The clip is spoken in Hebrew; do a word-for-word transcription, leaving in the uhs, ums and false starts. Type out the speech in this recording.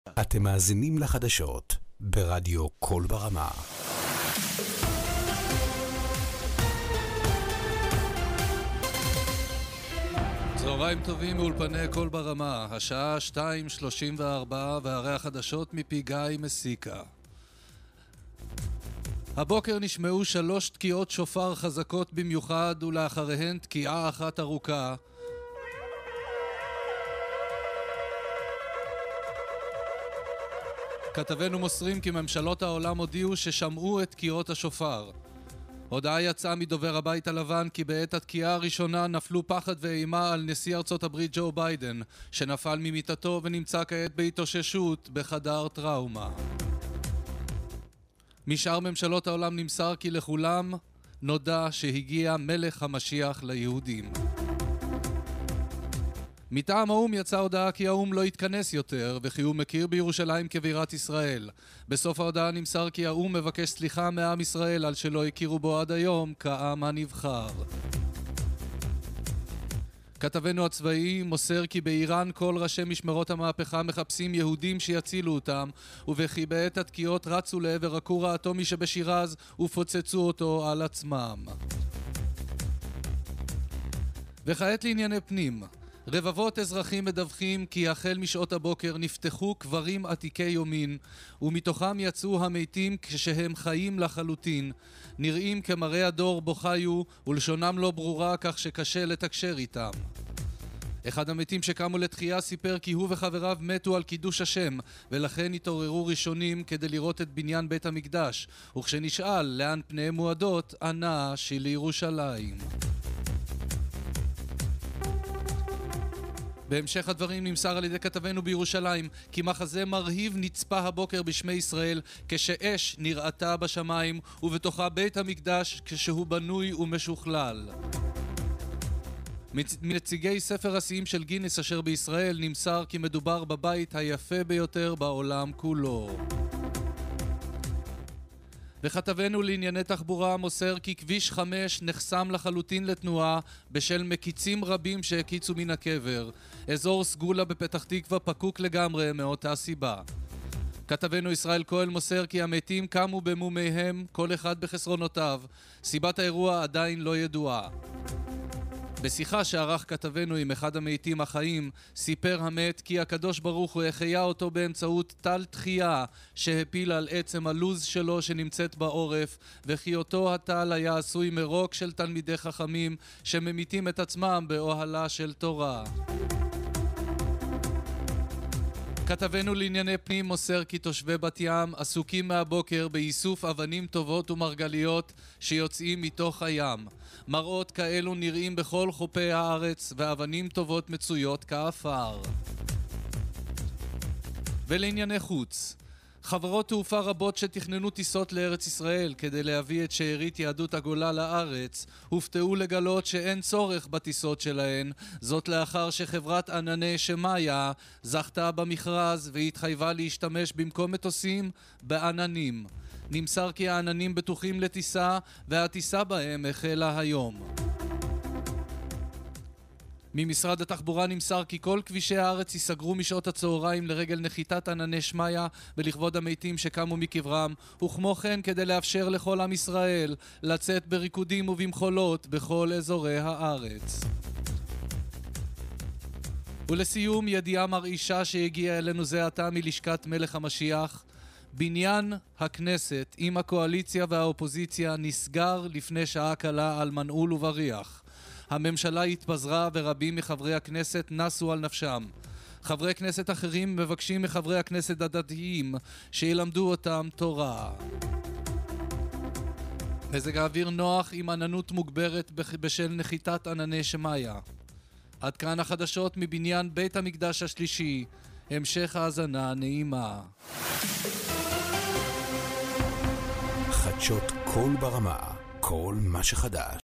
אתם מאזינים לחדשות ברדיו קול ברמה. צהריים טובים מאולפני קול ברמה, השעה שתיים שלושים וארבע והרי החדשות מפי גיא מסיקה. הבוקר נשמעו שלוש תקיעות שופר חזקות במיוחד ולאחריהן תקיעה אחת ארוכה. כתבנו מוסרים כי ממשלות העולם הודיעו ששמעו את תקיעות השופר. הודעה יצאה מדובר הבית הלבן כי בעת התקיעה הראשונה נפלו פחד ואימה על נשיא ארצות הברית ג'ו ביידן, שנפל ממיטתו ונמצא כעת בהתאוששות בחדר טראומה. משאר ממשלות העולם נמסר כי לכולם נודע שהגיע מלך המשיח ליהודים. מטעם האום יצאה הודעה כי האום לא יתכנס יותר וכי הוא מכיר בירושלים כבירת ישראל. בסוף ההודעה נמסר כי האום מבקש סליחה מעם ישראל על שלא הכירו בו עד היום כעם הנבחר. כתבנו הצבאי מוסר כי באיראן כל ראשי משמרות המהפכה מחפשים יהודים שיצילו אותם, וכי בעת התקיעות רצו לעבר הכור האטומי שבשירז ופוצצו אותו על עצמם. וכעת לענייני פנים. רבבות אזרחים מדווחים כי החל משעות הבוקר נפתחו קברים עתיקי יומין, ומתוכם יצאו המתים כשהם חיים לחלוטין, נראים כמראה הדור בו חיו ולשונם לא ברורה כך שקשה לתקשר איתם. אחד המתים שקמו לתחייה סיפר כי הוא וחבריו מתו על קידוש השם, ולכן התעוררו ראשונים כדי לראות את בניין בית המקדש, וכשנשאל לאן פניהם מועדות ענה שלירושלים. בהמשך הדברים נמסר על ידי כתבנו בירושלים כי מחזה מרהיב נצפה הבוקר בשמי ישראל כשאש נראתה בשמיים ובתוכה בית המקדש כשהוא בנוי ומשוכלל. מנציגי ספר השיאים של גינס אשר בישראל נמסר כי מדובר בבית היפה ביותר בעולם כולו. וכתבנו לענייני תחבורה מוסר כי כביש חמש נחסם לחלוטין לתנועה בשל מקיצים רבים שהקיצו מן הקבר. אזור סגולה בפתח תקווה פקוק לגמרי מאותה סיבה. כתבנו ישראל כהן מוסר כי המתים קמו במומיהם, כל אחד בחסרונותיו. סיבת האירוע עדיין לא ידועה. בשיחה שערך כתבנו עם אחד המתים החיים, סיפר המת כי הקדוש ברוך הוא החיה אותו באמצעות טל תחייה שהפיל על עצם הלוז שלו שנמצאת בעורף, וכי אותו הטל היה עשוי מרוק של תלמידי חכמים שממיתים את עצמם באוהלה של תורה. כתבנו לענייני פנים מוסר כי תושבי בת ים עסוקים מהבוקר באיסוף אבנים טובות ומרגליות שיוצאים מתוך הים. מראות כאלו נראים בכל חופי הארץ ואבנים טובות מצויות כאפר. ולענייני חוץ, חברות תעופה רבות שתכננו טיסות לארץ ישראל כדי להביא את שארית יהדות הגולה לארץ הופתעו לגלות שאין צורך בטיסות שלהן, זאת לאחר שחברת ענני שמאיה זכתה במכרז והתחייבה להשתמש במקום מטוסים בעננים. נמסר כי העננים בטוחים לטיסה והטיסה בהם החלה היום. ממשרד התחבורה נמסר כי כל כבישי הארץ ייסגרו משעות הצהריים לרגל נחיתת ענני שמאיה ולכבוד המתים שקמו מקברם, וכמו כן כדי לאפשר לכל עם ישראל לצאת בריקודים ובמחולות בכל אזורי הארץ. ולסיום ידיעה מרעישה שהגיעה אלינו זה עתה מלשכת מלך המשיח. בניין הכנסת עם הקואליציה והאופוזיציה נסגר לפני שעה קלה על מנעול ובריח. הממשלה התפזרה ורבים מחברי הכנסת נסו על נפשם. חברי כנסת אחרים מבקשים מחברי הכנסת הדתיים שילמדו אותם תורה. מזג האוויר נוח עם עננות מוגברת בשל נחיתת ענני שמאיה. עד כאן החדשות מבניין בית המקדש השלישי. המשך האזנה נעימה. חדשות קול ברמה, כל מה שחדש.